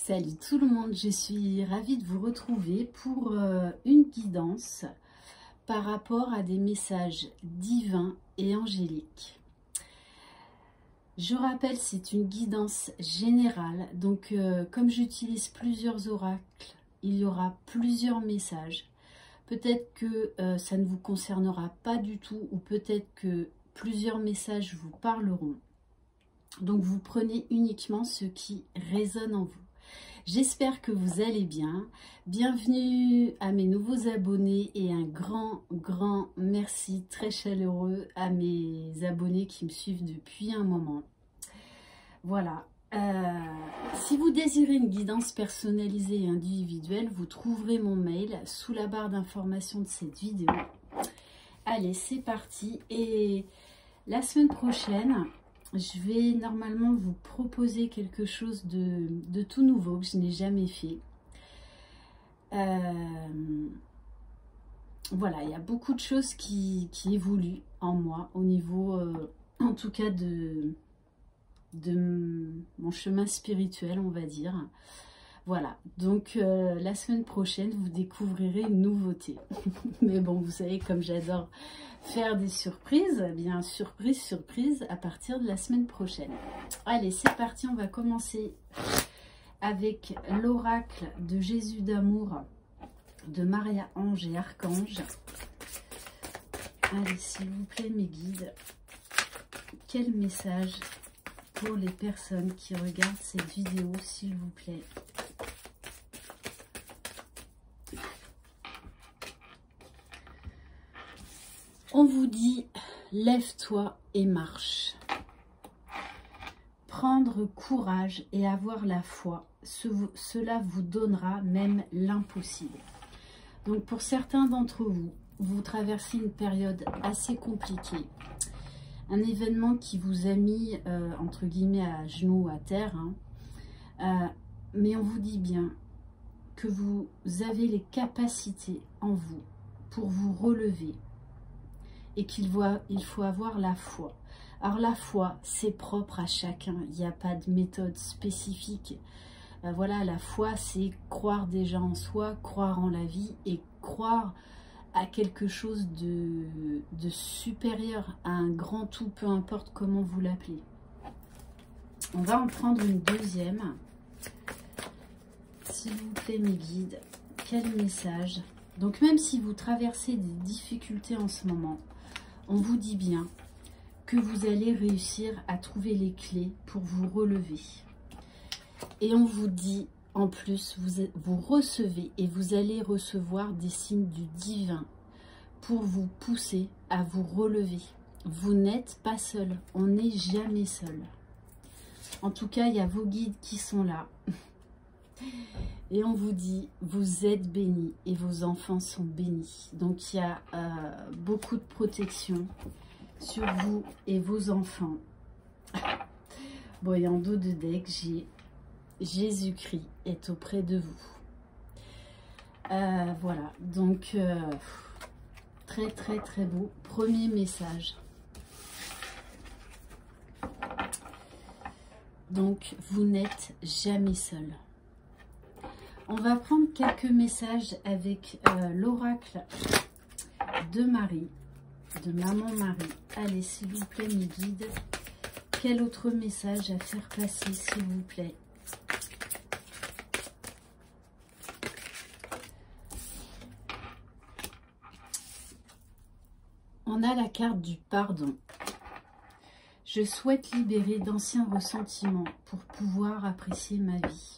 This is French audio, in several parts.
Salut tout le monde, je suis ravie de vous retrouver pour une guidance par rapport à des messages divins et angéliques. Je rappelle, c'est une guidance générale, donc comme j'utilise plusieurs oracles, il y aura plusieurs messages. Peut-être que ça ne vous concernera pas du tout, ou peut-être que plusieurs messages vous parleront. Donc vous prenez uniquement ce qui résonne en vous. J'espère que vous allez bien. Bienvenue à mes nouveaux abonnés et un grand merci très chaleureux à mes abonnés qui me suivent depuis un moment. Voilà. Si vous désirez une guidance personnalisée et individuelle, vous trouverez mon mail sous la barre d'information de cette vidéo. Allez, c'est parti. Et la semaine prochaine, je vais normalement vous proposer quelque chose de tout nouveau que je n'ai jamais fait. Voilà, il y a beaucoup de choses qui évoluent en moi au niveau, en tout cas, de mon chemin spirituel, on va dire. Voilà, donc la semaine prochaine, vous découvrirez une nouveauté. Mais bon, vous savez, comme j'adore faire des surprises, eh bien surprise à partir de la semaine prochaine. Allez, c'est parti, on va commencer avec l'oracle de Jésus d'amour de Maria Ange et Archange. Allez, s'il vous plaît, mes guides, quel message pour les personnes qui regardent cette vidéo, s'il vous plaît? On vous dit, lève-toi et marche. Prendre courage et avoir la foi, cela vous donnera même l'impossible. Donc pour certains d'entre vous, vous traversez une période assez compliquée. Un événement qui vous a mis, entre guillemets, à genoux, à terre. Mais on vous dit bien que vous avez les capacités en vous pour vous relever. Et qu'il faut avoir la foi. Alors la foi, c'est propre à chacun. Il n'y a pas de méthode spécifique. Voilà, la foi, c'est croire déjà en soi, croire en la vie et croire à quelque chose de supérieur, à un grand tout, peu importe comment vous l'appelez. On va en prendre une deuxième. S'il vous plaît, mes guides, quel message? Donc même si vous traversez des difficultés en ce moment, on vous dit bien que vous allez réussir à trouver les clés pour vous relever. Et on vous dit, en plus, vous recevez et vous allez recevoir des signes du divin pour vous pousser à vous relever. Vous n'êtes pas seul, on n'est jamais seul. En tout cas, il y a vos guides qui sont là. Et on vous dit, vous êtes bénis et vos enfants sont bénis. Donc il y a beaucoup de protection sur vous et vos enfants. Bon, et en dos de deck, j'ai Jésus-Christ est auprès de vous. Voilà, donc très beau. Premier message. Donc vous n'êtes jamais seul. On va prendre quelques messages avec l'oracle de Marie, de Maman Marie. Allez, s'il vous plaît, mes guides, quel autre message à faire passer, s'il vous plaît? On a la carte du pardon. Je souhaite libérer d'anciens ressentiments pour pouvoir apprécier ma vie.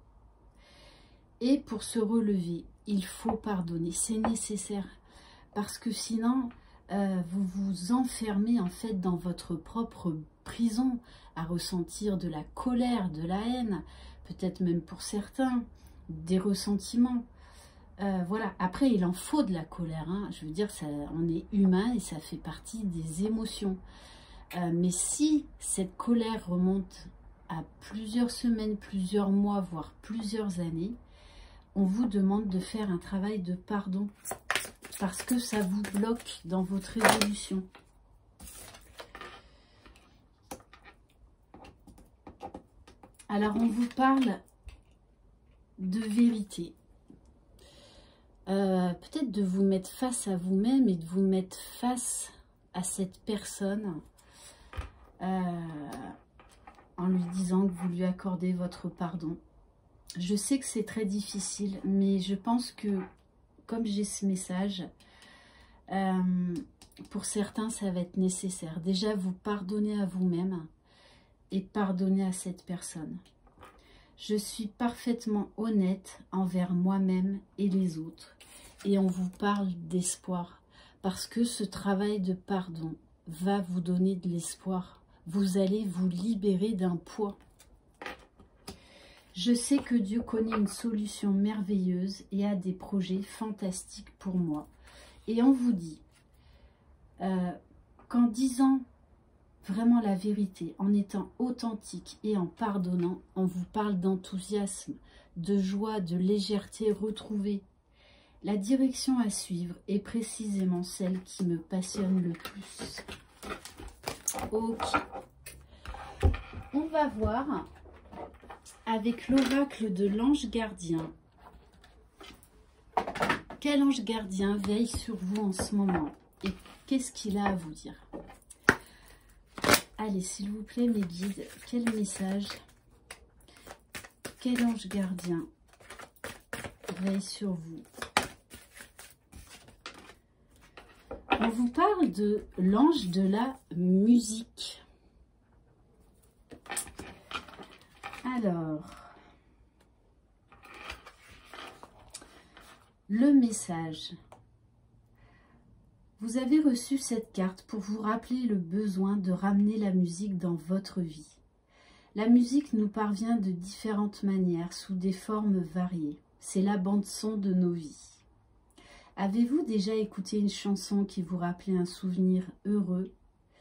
Et pour se relever, il faut pardonner. C'est nécessaire. Parce que sinon, vous vous enfermez en fait dans votre propre prison à ressentir de la colère, de la haine, peut-être même pour certains, des ressentiments. Voilà. Après, il en faut de la colère. Hein. Je veux dire, on est humain et ça fait partie des émotions. Mais si cette colère remonte à plusieurs semaines, plusieurs mois, voire plusieurs années, on vous demande de faire un travail de pardon parce que ça vous bloque dans votre évolution. Alors, on vous parle de vérité. Peut-être de vous mettre face à vous-même et de vous mettre face à cette personne en lui disant que vous lui accordez votre pardon. Je sais que c'est très difficile, mais je pense que comme j'ai ce message, pour certains, ça va être nécessaire. Déjà, vous pardonnez à vous-même et pardonnez à cette personne. Je suis parfaitement honnête envers moi-même et les autres. Et on vous parle d'espoir. Parce que ce travail de pardon va vous donner de l'espoir. Vous allez vous libérer d'un poids. Je sais que Dieu connaît une solution merveilleuse et a des projets fantastiques pour moi. Et on vous dit qu'en disant vraiment la vérité, en étant authentique et en pardonnant, on vous parle d'enthousiasme, de joie, de légèreté retrouvée. La direction à suivre est précisément celle qui me passionne le plus. Ok. On va voir avec l'oracle de l'ange gardien. Quel ange gardien veille sur vous en ce moment? Et qu'est-ce qu'il a à vous dire? Allez, s'il vous plaît, mes guides, quel message? Quel ange gardien veille sur vous? On vous parle de l'ange de la musique. Alors, le message. Vous avez reçu cette carte pour vous rappeler le besoin de ramener la musique dans votre vie. La musique nous parvient de différentes manières, sous des formes variées. C'est la bande-son de nos vies. Avez-vous déjà écouté une chanson qui vous rappelait un souvenir heureux?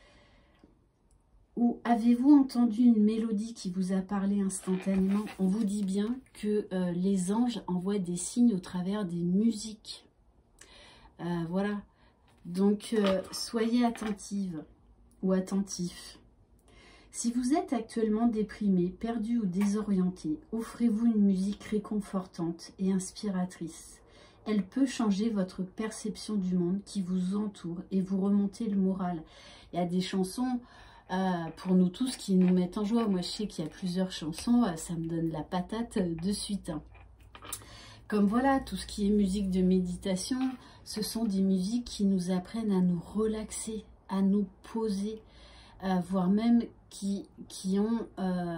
Ou avez-vous entendu une mélodie qui vous a parlé instantanément? On vous dit bien que les anges envoient des signes au travers des musiques. Voilà. Donc, soyez attentive ou attentif. Si vous êtes actuellement déprimé, perdu ou désorienté, offrez-vous une musique réconfortante et inspiratrice. Elle peut changer votre perception du monde qui vous entoure et vous remonter le moral. Il y a des chansons pour nous tous qui nous mettent en joie. Moi, je sais qu'il y a plusieurs chansons, ça me donne la patate de suite. Comme voilà, tout ce qui est musique de méditation, ce sont des musiques qui nous apprennent à nous relaxer, à nous poser, voire même qui ont,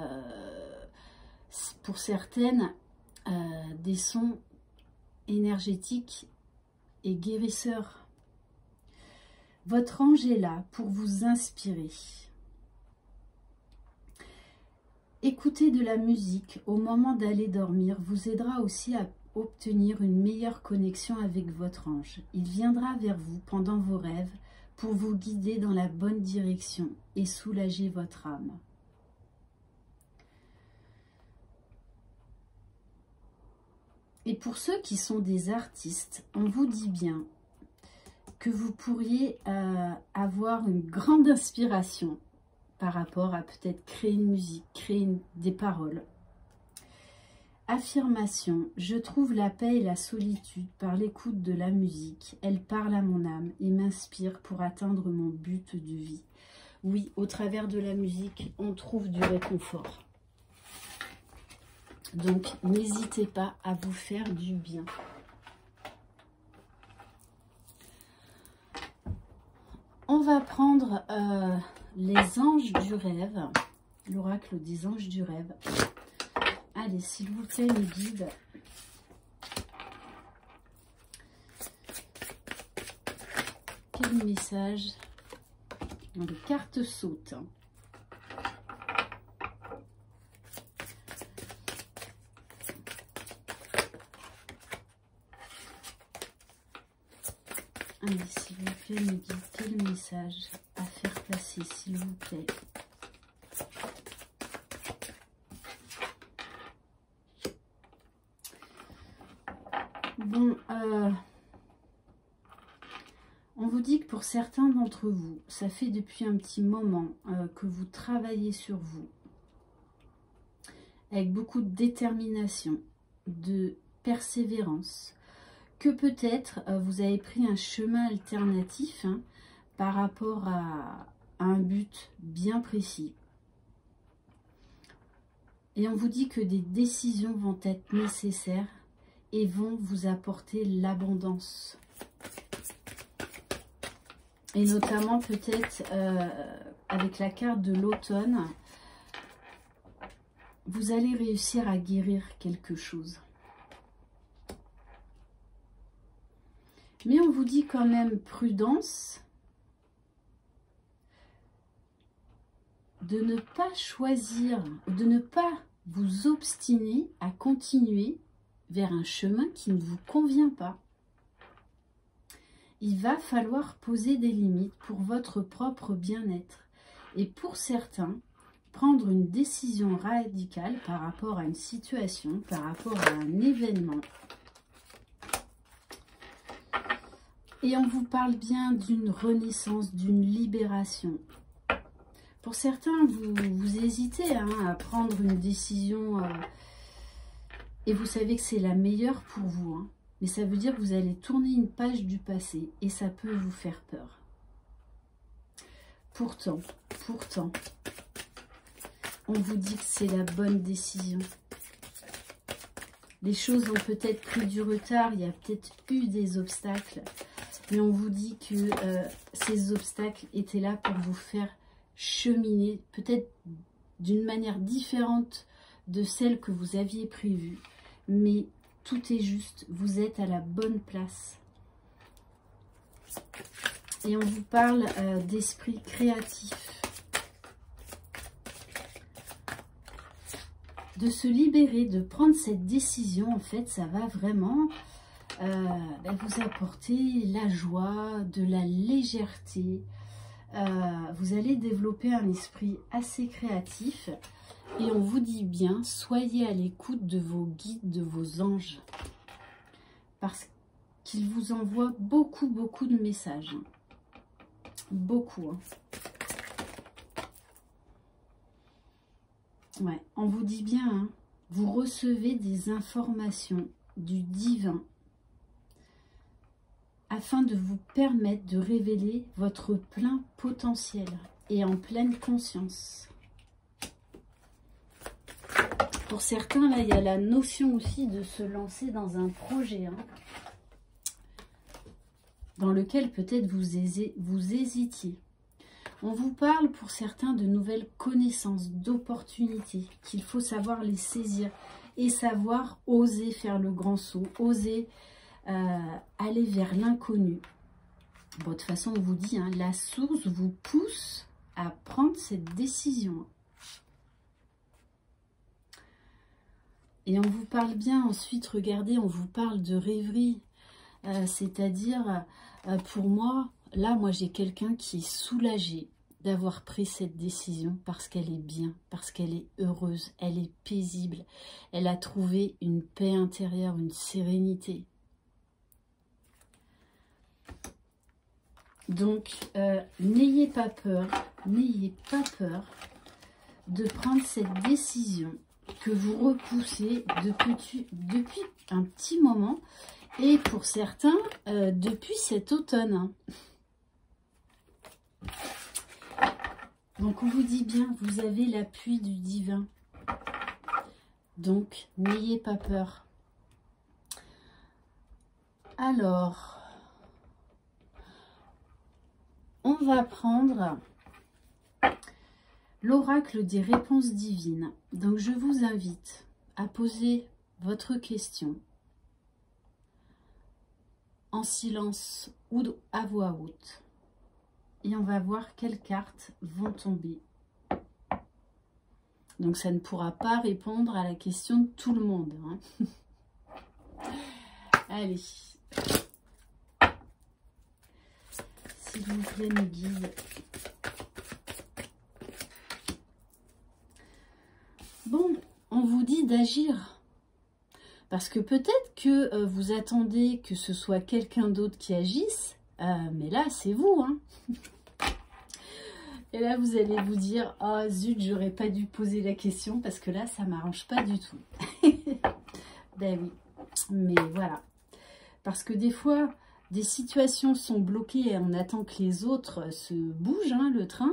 pour certaines, des sons énergétiques et guérisseurs. Votre ange est là pour vous inspirer. Écouter de la musique au moment d'aller dormir vous aidera aussi à obtenir une meilleure connexion avec votre ange. Il viendra vers vous pendant vos rêves pour vous guider dans la bonne direction et soulager votre âme. Et pour ceux qui sont des artistes, on vous dit bien que vous pourriez avoir une grande inspiration par rapport à peut-être créer une musique, créer des paroles. Affirmation, je trouve la paix et la solitude par l'écoute de la musique. Elle parle à mon âme et m'inspire pour atteindre mon but de vie. Oui, au travers de la musique, on trouve du réconfort. Donc, n'hésitez pas à vous faire du bien. On va prendre les anges du rêve, l'oracle des anges du rêve. Allez, s'il vous plaît, mes guides. Quel message? Les cartes sautent. Allez, s'il vous plaît, me dites quel message à faire passer, s'il vous plaît. Bon, on vous dit que pour certains d'entre vous, ça fait depuis un petit moment que vous travaillez sur vous, avec beaucoup de détermination, de persévérance, que peut-être vous avez pris un chemin alternatif hein, par rapport à un but bien précis. Et on vous dit que des décisions vont être nécessaires et vont vous apporter l'abondance. Et notamment peut-être avec la carte de l'automne, vous allez réussir à guérir quelque chose. Mais on vous dit quand même prudence, de ne pas choisir, de ne pas vous obstiner à continuer vers un chemin qui ne vous convient pas. Il va falloir poser des limites pour votre propre bien-être. Et pour certains, prendre une décision radicale par rapport à une situation, par rapport à un événement. Et on vous parle bien d'une renaissance, d'une libération. Pour certains, vous hésitez hein, à prendre une décision et vous savez que c'est la meilleure pour vous. Hein, mais ça veut dire que vous allez tourner une page du passé et ça peut vous faire peur. Pourtant, on vous dit que c'est la bonne décision. Les choses ont peut-être pris du retard, il y a peut-être eu des obstacles. Mais on vous dit que ces obstacles étaient là pour vous faire cheminer, peut-être d'une manière différente de celle que vous aviez prévue. Mais tout est juste, vous êtes à la bonne place. Et on vous parle d'esprit créatif. De se libérer, de prendre cette décision, en fait, ça va vraiment vous apporter la joie, de la légèreté. Vous allez développer un esprit assez créatif. Et on vous dit bien, soyez à l'écoute de vos guides, de vos anges. Parce qu'ils vous envoient beaucoup de messages. Beaucoup. Hein. Ouais, on vous dit bien, hein, vous recevez des informations du divin afin de vous permettre de révéler votre plein potentiel et en pleine conscience. Pour certains, là, il y a la notion aussi de se lancer dans un projet, hein, dans lequel peut-être vous hésitiez. On vous parle pour certains de nouvelles connaissances, d'opportunités, qu'il faut savoir les saisir et savoir oser faire le grand saut, oser aller vers l'inconnu. Bon, de toute façon, on vous dit, hein, la source vous pousse à prendre cette décision. Et on vous parle bien ensuite, regardez, on vous parle de rêverie. C'est-à-dire, pour moi, là, moi, j'ai quelqu'un qui est soulagé d'avoir pris cette décision parce qu'elle est bien, parce qu'elle est heureuse, elle est paisible. Elle a trouvé une paix intérieure, une sérénité. Donc, n'ayez pas peur de prendre cette décision que vous repoussez depuis un petit moment et pour certains, depuis cet automne. Donc, on vous dit bien, vous avez l'appui du divin. Donc, n'ayez pas peur. Alors, on va prendre l'oracle des réponses divines. Donc, je vous invite à poser votre question en silence ou à voix haute. Et on va voir quelles cartes vont tomber. Donc, ça ne pourra pas répondre à la question de tout le monde. Hein. Allez. S'il vous plaît, mes guides. Bon, on vous dit d'agir. Parce que peut-être que vous attendez que ce soit quelqu'un d'autre qui agisse. Mais là, c'est vous. Hein. Et là, vous allez vous dire, « Oh zut, j'aurais pas dû poser la question parce que là, ça m'arrange pas du tout. » Ben oui, mais voilà. Parce que des fois, des situations sont bloquées et on attend que les autres se bougent, hein, le train.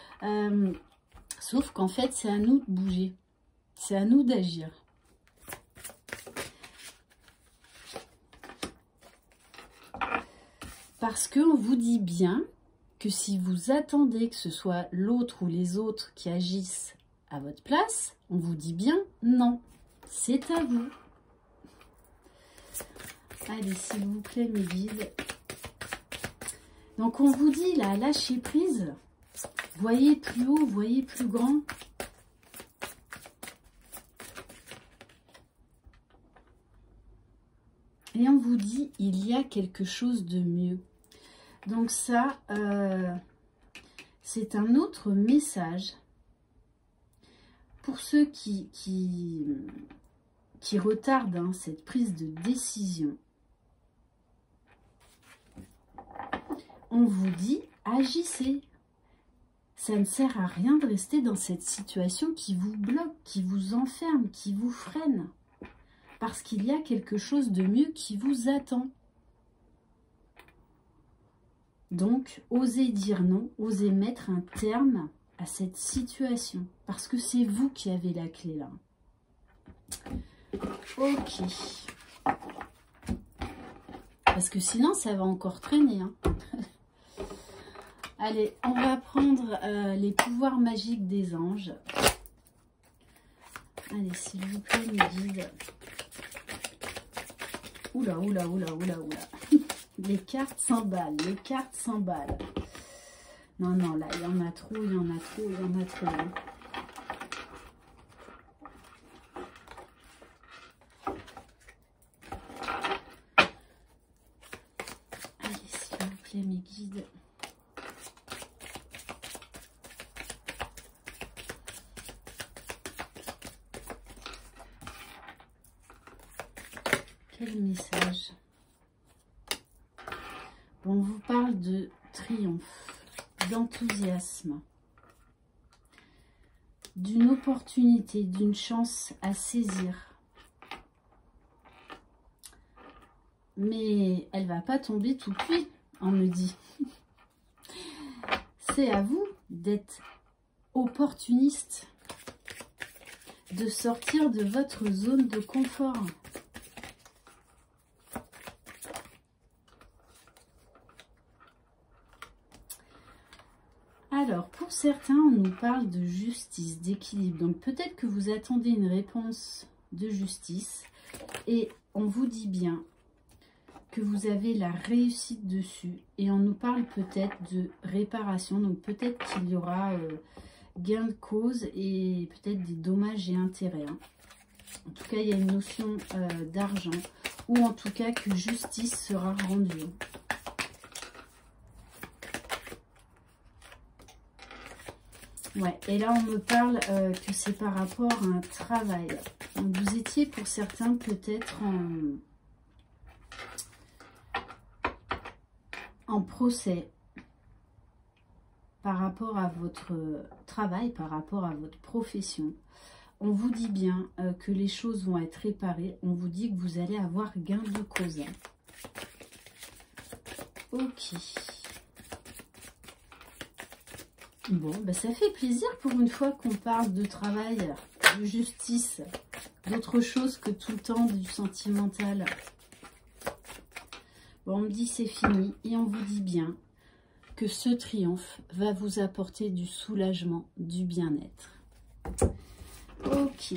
Sauf qu'en fait, c'est à nous de bouger. C'est à nous d'agir. Parce qu'on vous dit bien que si vous attendez que ce soit l'autre ou les autres qui agissent à votre place, on vous dit bien non, c'est à vous. Allez, s'il vous plaît, mes guides. Donc, on vous dit, là, lâchez prise. Voyez plus haut, voyez plus grand. Et on vous dit, il y a quelque chose de mieux. Donc ça, c'est un autre message pour ceux qui retardent, hein, cette prise de décision. On vous dit, agissez. Ça ne sert à rien de rester dans cette situation qui vous bloque, qui vous enferme, qui vous freine. Parce qu'il y a quelque chose de mieux qui vous attend. Donc, osez dire non, osez mettre un terme à cette situation. Parce que c'est vous qui avez la clé là. Ok. Parce que sinon, ça va encore traîner. Hein. Allez, on va prendre les pouvoirs magiques des anges. Allez, s'il vous plaît, mes guides. Oula, oula, oula, oula, oula. Les cartes s'emballent, les cartes s'emballent. Non, non, là, il y en a trop, il y en a trop, il y en a trop. Hein. Allez, s'il vous plaît, mes guides. Quel message? Bon, on vous parle de triomphe, d'enthousiasme, d'une opportunité, d'une chance à saisir. Mais elle va pas tomber tout de suite, on me dit. C'est à vous d'être opportuniste, de sortir de votre zone de confort. Alors, pour certains, on nous parle de justice, d'équilibre. Donc, peut-être que vous attendez une réponse de justice et on vous dit bien que vous avez la réussite dessus. Et on nous parle peut-être de réparation. Donc, peut-être qu'il y aura gain de cause et peut-être des dommages et intérêts. Hein. En tout cas, il y a une notion d'argent ou en tout cas que justice sera rendue. Ouais, et là on me parle que c'est par rapport à un travail. Donc vous étiez pour certains peut-être en procès par rapport à votre travail, par rapport à votre profession. On vous dit bien que les choses vont être réparées. On vous dit que vous allez avoir gain de cause. Ok. Bon, ben ça fait plaisir pour une fois qu'on parle de travail, de justice, d'autre chose que tout le temps du sentimental. Bon, on me dit c'est fini et on vous dit bien que ce triomphe va vous apporter du soulagement, du bien-être. Ok.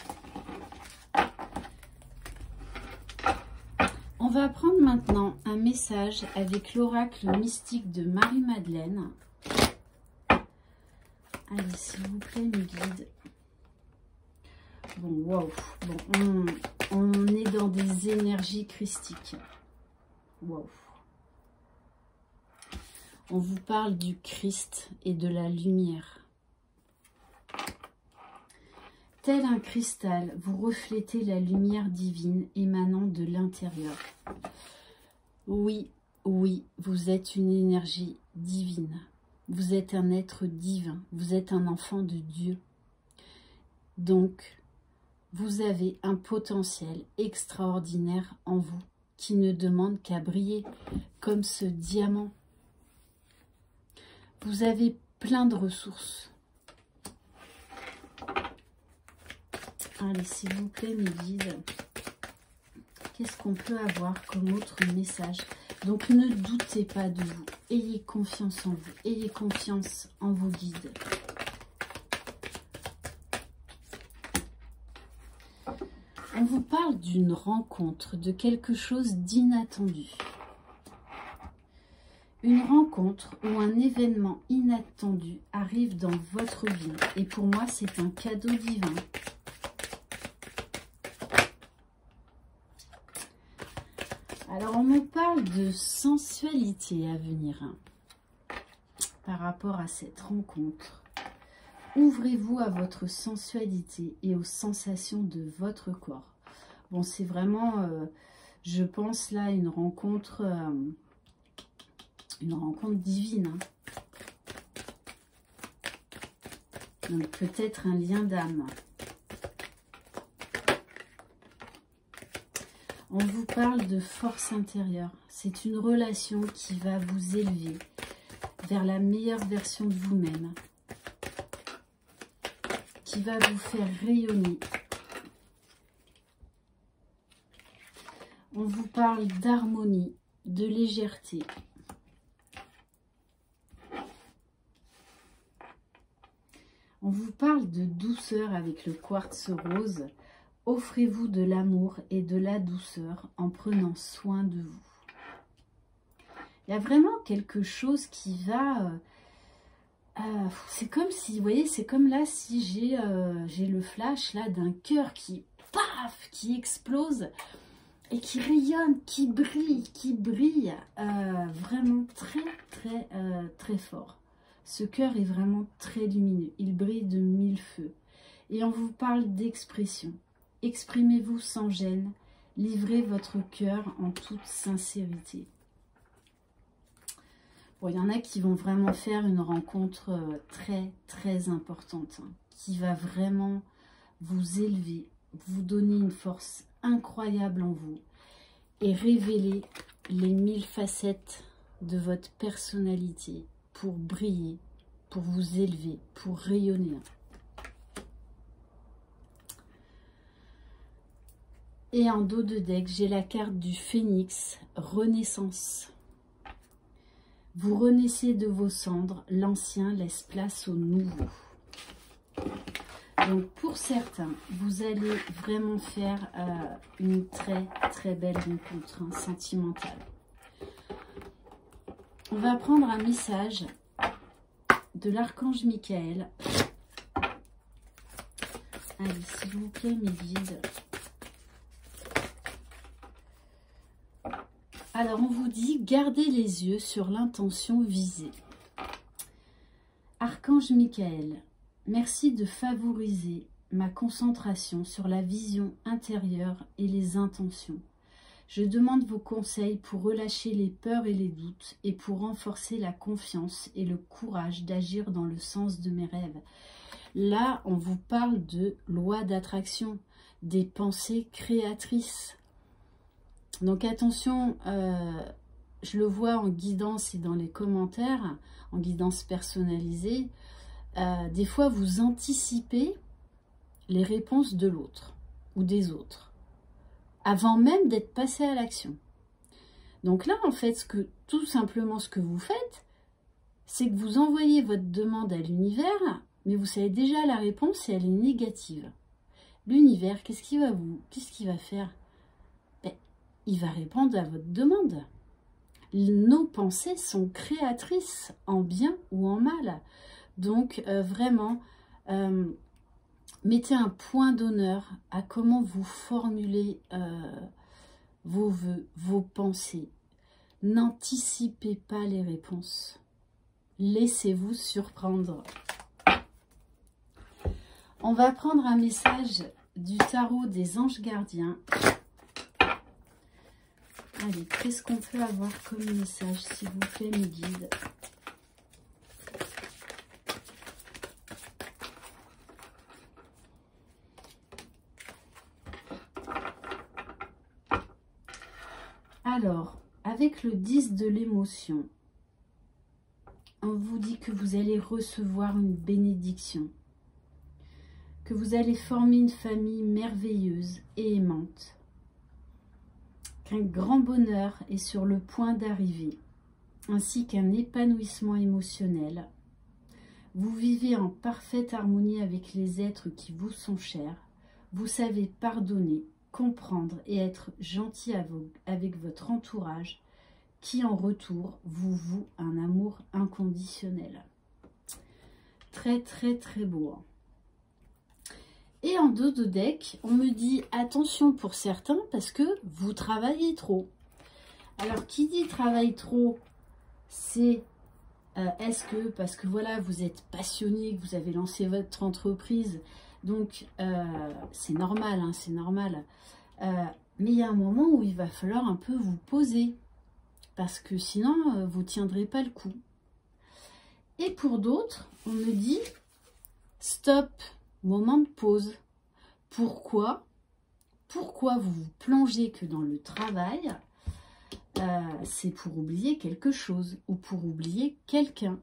On va prendre maintenant un message avec l'oracle mystique de Marie-Madeleine. Allez, s'il vous plaît, mes guides. Bon, waouh. Bon, on est dans des énergies christiques. Waouh. On vous parle du Christ et de la lumière. Tel un cristal, vous reflétez la lumière divine émanant de l'intérieur. Oui, oui, vous êtes une énergie divine. Vous êtes un être divin. Vous êtes un enfant de Dieu. Donc, Vous avez un potentiel extraordinaire en vous qui ne demande qu'à briller comme ce diamant. Vous avez plein de ressources. Allez, s'il vous plaît, mes guides, qu'est-ce qu'on peut avoir comme autre message? Donc, ne doutez pas de vous. Ayez confiance en vous. Ayez confiance en vos guides. On vous parle d'une rencontre, de quelque chose d'inattendu. Une rencontre ou un événement inattendu arrive dans votre vie. Et pour moi, c'est un cadeau divin. Alors, on me parle de sensualité à venir par rapport à cette rencontre. Ouvrez-vous à votre sensualité et aux sensations de votre corps. Bon, c'est vraiment, je pense là, une rencontre divine. Hein. Donc peut-être un lien d'âme. On vous parle de force intérieure. C'est une relation qui va vous élever vers la meilleure version de vous-même, qui va vous faire rayonner. On vous parle d'harmonie, de légèreté. On vous parle de douceur avec le quartz rose. Offrez-vous de l'amour et de la douceur en prenant soin de vous. Il y a vraiment quelque chose qui va... c'est comme si, vous voyez, c'est comme là, si j'ai le flash là d'un cœur qui, paf, qui explose et qui rayonne, qui brille vraiment très fort. Ce cœur est vraiment très lumineux, il brille de mille feux. Et on vous parle d'expression. Exprimez-vous sans gêne, livrez votre cœur en toute sincérité. Bon, il y en a qui vont vraiment faire une rencontre très importante, hein, qui va vraiment vous élever, vous donner une force incroyable en vous et révéler les 1000 facettes de votre personnalité pour briller, pour vous élever, pour rayonner. Et en dos de deck, j'ai la carte du phénix, renaissance. Vous renaissez de vos cendres, l'ancien laisse place au nouveau. Donc pour certains, vous allez vraiment faire une très belle rencontre sentimentale. On va prendre un message de l'archange Michael. Allez, s'il vous plaît, mes guides. Alors, on vous dit, gardez les yeux sur l'intention visée. Archange Michael, merci de favoriser ma concentration sur la vision intérieure et les intentions. Je demande vos conseils pour relâcher les peurs et les doutes et pour renforcer la confiance et le courage d'agir dans le sens de mes rêves. Là, on vous parle de loi d'attraction, des pensées créatrices. Donc attention, je le vois en guidance et dans les commentaires, en guidance personnalisée, des fois vous anticipez les réponses de l'autre ou des autres, avant même d'être passé à l'action. Donc là, en fait, tout simplement ce que vous faites, c'est que vous envoyez votre demande à l'univers, mais vous savez déjà la réponse et elle est négative. L'univers, qu'est-ce qu'il va faire? Il va répondre à votre demande. Nos pensées sont créatrices, en bien ou en mal. Donc, vraiment, mettez un point d'honneur à comment vous formulez vos vœux, vos pensées. N'anticipez pas les réponses. Laissez-vous surprendre. On va prendre un message du tarot des anges gardiens. Allez, qu'est-ce qu'on peut avoir comme message, s'il vous plaît, mes guides? Alors, avec le 10 de l'émotion, on vous dit que vous allez recevoir une bénédiction, que vous allez former une famille merveilleuse et aimante, qu'un grand bonheur est sur le point d'arriver, ainsi qu'un épanouissement émotionnel. Vous vivez en parfaite harmonie avec les êtres qui vous sont chers. Vous savez pardonner, comprendre et être gentil avec votre entourage, qui en retour vous voue un amour inconditionnel. Très très très beau. Et en dos de deck, on me dit attention pour certains parce que vous travaillez trop. Alors qui dit travaille trop, c'est est-ce que parce que voilà vous êtes passionné, que vous avez lancé votre entreprise, donc c'est normal, hein, c'est normal. Mais il y a un moment où il va falloir un peu vous poser. Parce que sinon, vous ne tiendrez pas le coup. Et pour d'autres, on me dit, stop, moment de pause. Pourquoi? Pourquoi vous vous plongez que dans le travail? C'est pour oublier quelque chose ou pour oublier quelqu'un.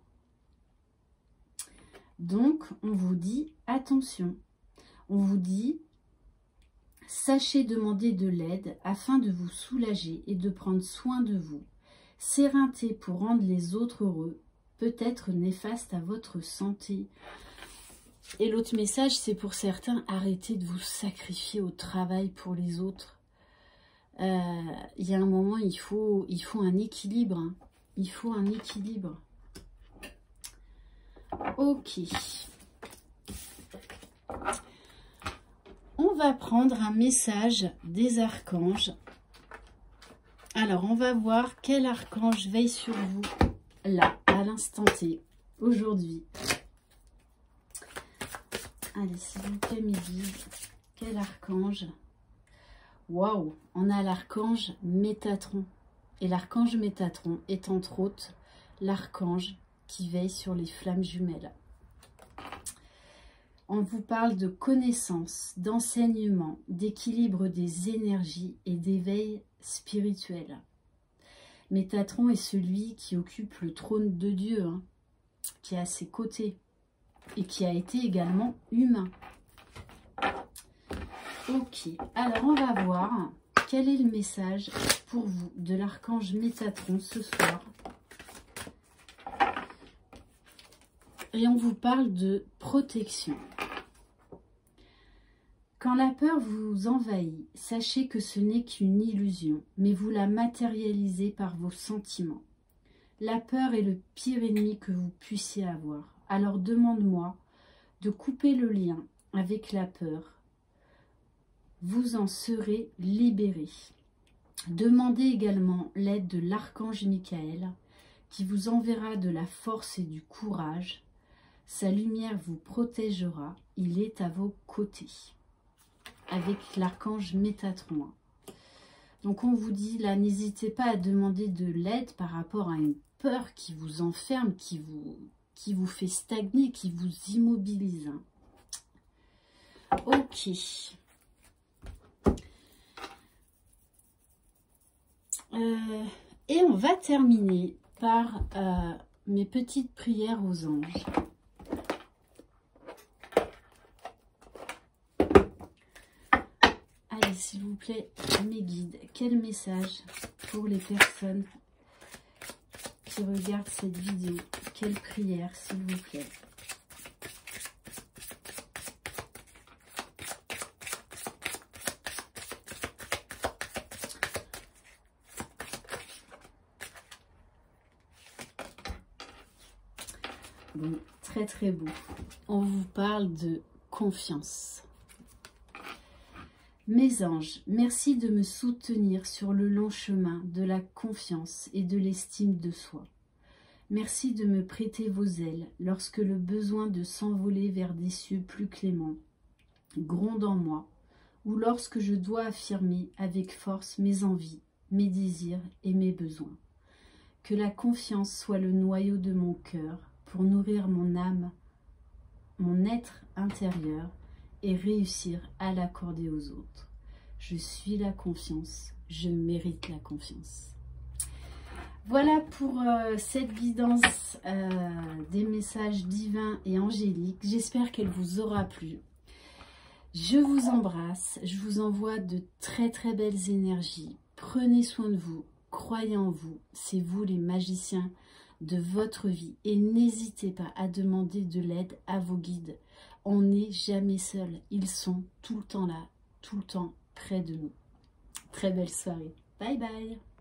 Donc, on vous dit, attention. On vous dit, sachez demander de l'aide afin de vous soulager et de prendre soin de vous. S'éreinter pour rendre les autres heureux peut être néfaste à votre santé. Et l'autre message, c'est pour certains, arrêtez de vous sacrifier au travail pour les autres. Il y a un moment, il faut un équilibre. Hein. Il faut un équilibre. Ok. On va prendre un message des archanges. Alors, on va voir quel archange veille sur vous, là, à l'instant T, aujourd'hui. Allez, s'il vous plaît, mes guides, quel archange? Waouh, on a l'archange Métatron. Et l'archange Métatron est entre autres l'archange qui veille sur les flammes jumelles. On vous parle de connaissance, d'enseignement, d'équilibre des énergies et d'éveil spirituel. Métatron est celui qui occupe le trône de Dieu, hein, qui est à ses côtés et qui a été également humain. Ok, alors on va voir quel est le message pour vous de l'archange Métatron ce soir. Et on vous parle de protection. Quand la peur vous envahit, sachez que ce n'est qu'une illusion, mais vous la matérialisez par vos sentiments. La peur est le pire ennemi que vous puissiez avoir. Alors demande-moi de couper le lien avec la peur. Vous en serez libéré. Demandez également l'aide de l'archange Michael, qui vous enverra de la force et du courage. Sa lumière vous protégera, il est à vos côtés. Avec l'archange Métatron. Donc on vous dit là, n'hésitez pas à demander de l'aide par rapport à une peur qui vous enferme, qui vous fait stagner, qui vous immobilise. Ok. Et on va terminer par mes petites prières aux anges. Allez, s'il vous plaît, mes guides, quel message pour les personnes qui regardent cette vidéo? Quelle prière, s'il vous plaît? Bon, très très beau. On vous parle de confiance. Mes anges, merci de me soutenir sur le long chemin de la confiance et de l'estime de soi. Merci de me prêter vos ailes lorsque le besoin de s'envoler vers des cieux plus cléments gronde en moi, ou lorsque je dois affirmer avec force mes envies, mes désirs et mes besoins. Que la confiance soit le noyau de mon cœur pour nourrir mon âme, mon être intérieur et réussir à l'accorder aux autres. Je suis la confiance. Je mérite la confiance. Voilà pour cette guidance des messages divins et angéliques. J'espère qu'elle vous aura plu. Je vous embrasse. Je vous envoie de très très belles énergies. Prenez soin de vous. Croyez en vous. C'est vous les magiciens de votre vie. Et n'hésitez pas à demander de l'aide à vos guides. On n'est jamais seul. Ils sont tout le temps là, tout le temps près de nous. Très belle soirée. Bye bye.